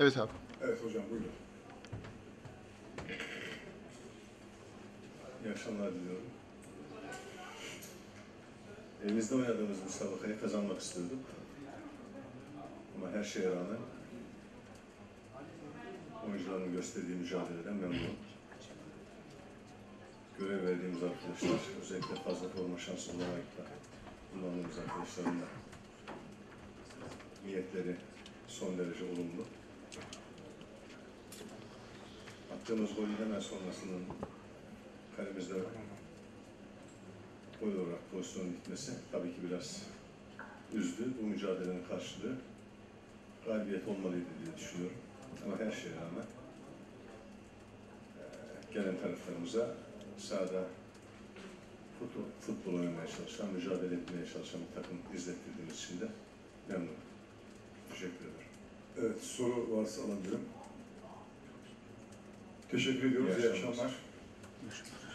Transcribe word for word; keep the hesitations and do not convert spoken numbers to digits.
Evet abi. Evet hocam, buyurun. İyi akşamlar diliyorum. Evimizde oynadığımız müsabakayı kazanmak istiyorduk. Ama her şeye rağmen oyuncuların gösterdiği mücadeleden memnunum. Görev verdiğimiz arkadaşlar, özellikle fazla forma şansı bulamayıp da kullandığımız arkadaşların da niyetleri son derece olumlu. Attığımız golün hemen sonrasının kalemizde gol olarak pozisyonun gitmesi tabii ki biraz üzdü. Bu mücadelenin karşılığı galibiyet olmalıydı diye düşünüyorum. Ama her şeye rağmen e, gelen taraflarımıza sahada futbol, futbol oynamaya çalışan, mücadele etmeye çalışan bir takım izlettirdiğimiz için de memnunum. Teşekkür ederim. Evet, soru varsa alabilirim. Teşekkür ediyoruz. İyi İyi akşamlar. akşamlar.